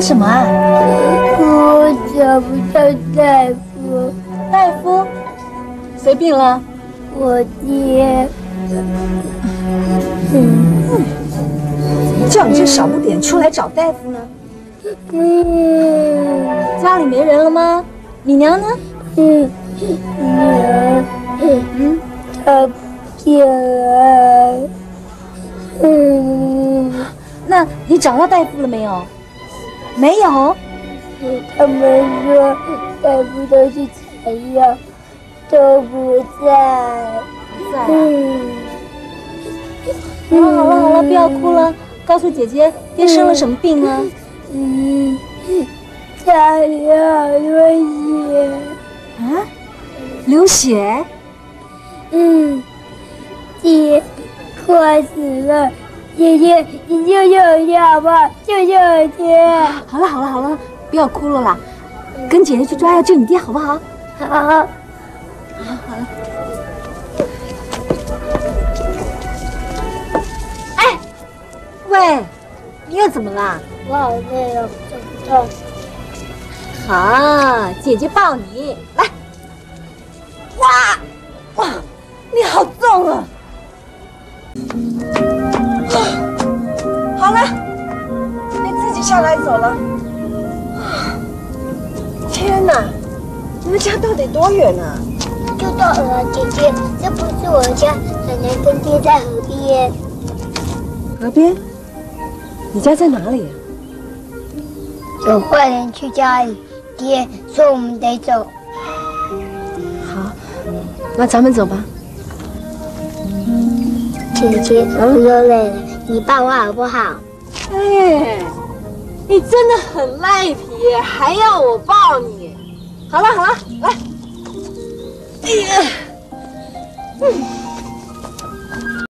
什么啊？ 我找不到大夫。 大夫？谁病了？ 我爹。 叫你这少不点出来找大夫呢？家里没人了吗？你娘呢？ 娘，她不见了。 那你找到大夫了没有？没有。 他们说大夫都去采药，都不在。 不在啊。好了，不要哭了，告诉姐姐，爹生了什么病啊？ 家里好多血。 啊？流血？ 爹快死了，姐姐，你救救我爹好不好？救救我爹！ 好了，不要哭了啦，跟姐姐去抓药救你爹好不好？ 好。 好了。哎，喂，你又怎么啦？ 我好累哦，走不动。 好，姐姐抱你来。哇，你好重啊！好了，你自己下来走了。天哪，你们家到底多远啊？ 就到了，姐姐，这不是我家，奶奶跟爹在河边。 河边？你家在哪里啊？ 有坏人去家里，爹说我们得走。 好，那咱们走吧。 姐姐，我又累了，你抱我好不好？ 哎，你真的很赖皮，还要我抱你。好了，来。哎呀，